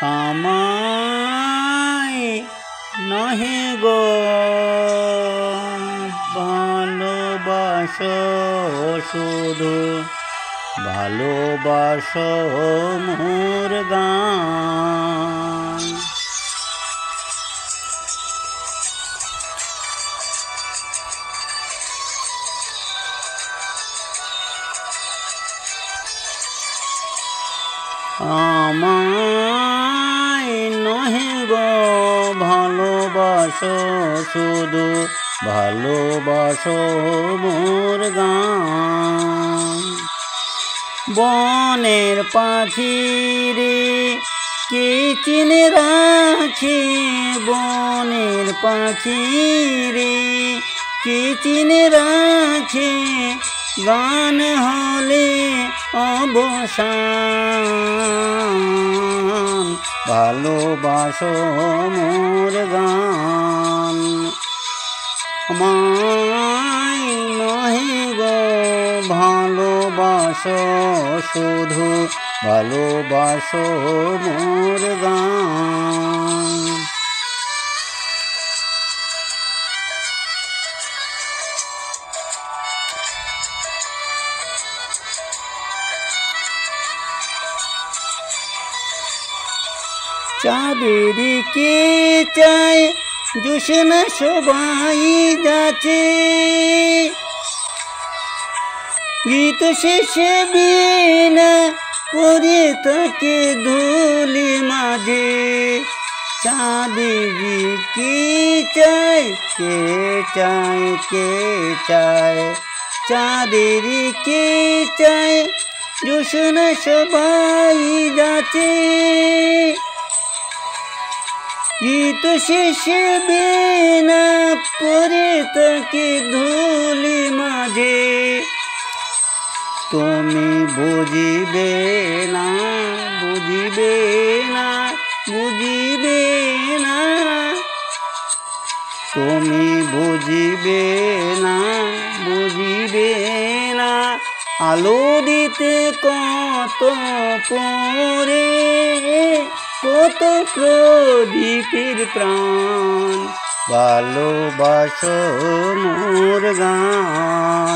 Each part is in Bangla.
আমায় নহে গো ভালোবাসো শুধু ভালোবাসো মোর গান। আমায় নহে গো ভালোবাসো শুধু ভালোবাসো মোর গান। বনের পাখি রে কে চিনে রাখে, বনের পাখি রে কে চিনে রাখে, গান হলে অবসান। ভালোবাসো মোর গান। আমায় নহে গো ভালোবাসো শুধু ভালোবাসো মোর গান। চাঁদেরকে চায় জোছনা সবাই যাচ্ছে, গীত শেষে বিনা পরে থাকে ধুলি মাঝে। চাঁদেরকে চায় কে চায় কে চায়, চাঁদেরকে চায় জোছনা সবাই যাচ্ছে, গীত শেষে বিনা পরে থাকে ধুলি মাঝে। তুমি বুঝিবে না বুঝিবে না বুঝিবে না, তুমি বুঝিবে না বুঝিবে না। আলো দিতে কত পরে কত প্রদীপের প্রাণ। ভালোবাসো মোর গান।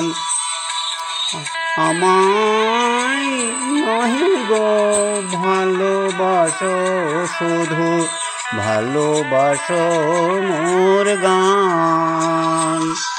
আমায় নহে গো ভালোবাসো শুধু ভালোবাসো মোর গান।